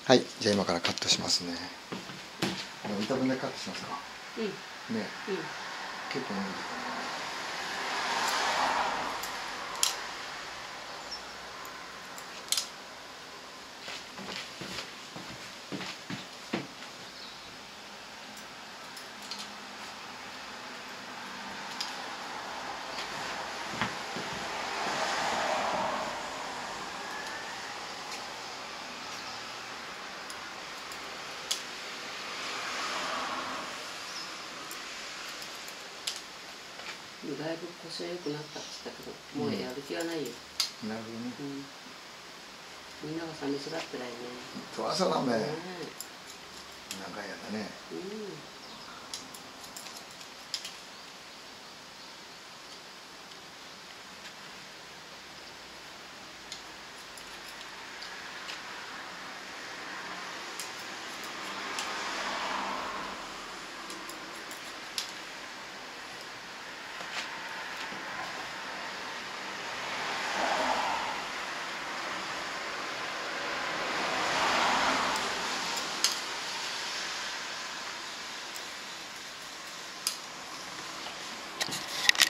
はい、じゃあ今からカットしますね。板分でカットしますか。 うん。 ね、 うん。 結構伸びてる。 だいぶ腰は良くなったって言ったけど、もうやる気はないよ。 なるほどね。 みんなが寂しがってないね。 そらそうだめ。 ね長い間ね。